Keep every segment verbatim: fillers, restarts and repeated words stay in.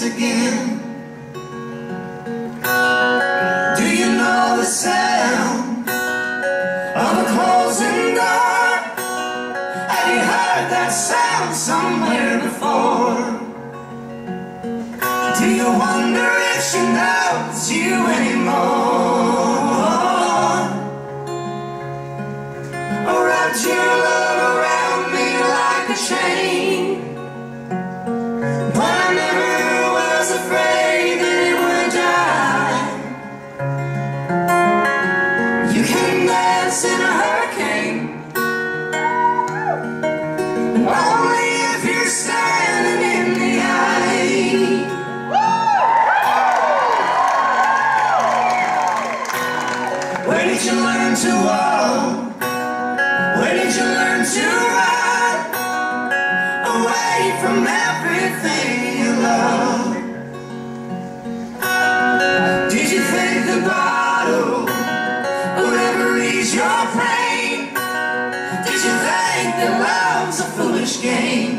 again. Do you know the sound of a closing door? Have you heard that sound somewhere before? Do you wonder if she knows you anymore? Or wrapped your love around me like a chain? But I never was afraid that it would die. You can dance in a hurricane, but only if you're standing in the eye. Where did you learn to walk? Where did you learn to run away from everything you love? Did you think the bottle would ever ease your pain? Did you think that love's a foolish game?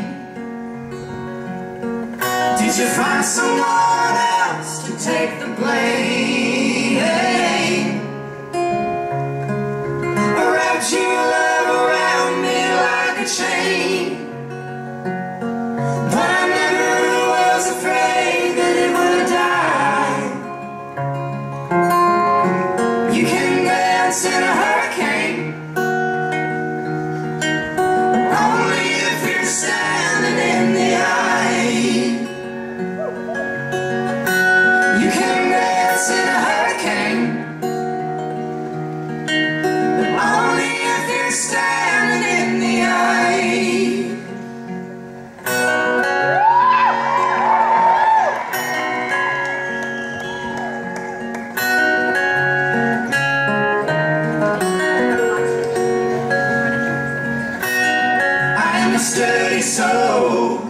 Did you find someone else to take the blame? Or wrapped your love around me like a chain? But I never was afraid that it would die. You can dance in a hurricane, only if you're standing in the eye. You can dance in a hurricane, only if you're standing in the eye. I am a sturdy soul,